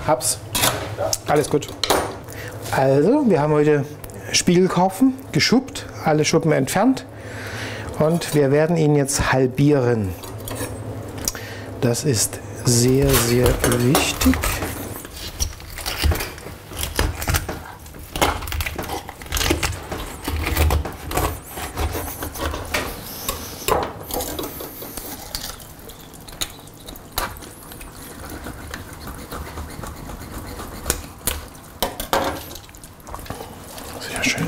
Hab's. Alles gut. Also, wir haben heute Spiegelkarpfen geschuppt, alle Schuppen entfernt und wir werden ihn jetzt halbieren. Das ist sehr, sehr wichtig. Sehr schön.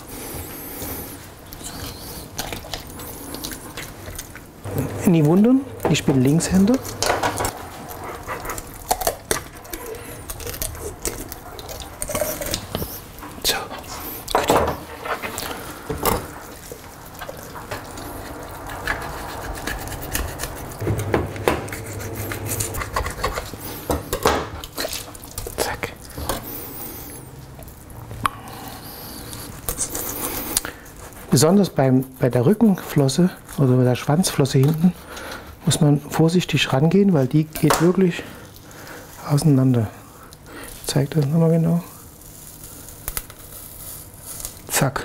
Nie wundern, ich bin Linkshänder. So, gut. Zack. Besonders bei der Rückenflosse oder bei der Schwanzflosse hinten muss man vorsichtig rangehen, weil die geht wirklich auseinander. Ich zeige das nochmal genau. Zack.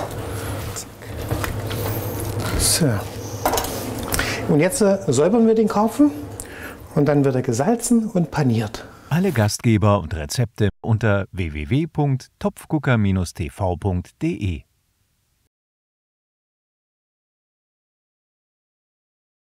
So. Und jetzt säubern wir den Karpfen und dann wird er gesalzen und paniert. Alle Gastgeber und Rezepte unter www.topfgucker-tv.de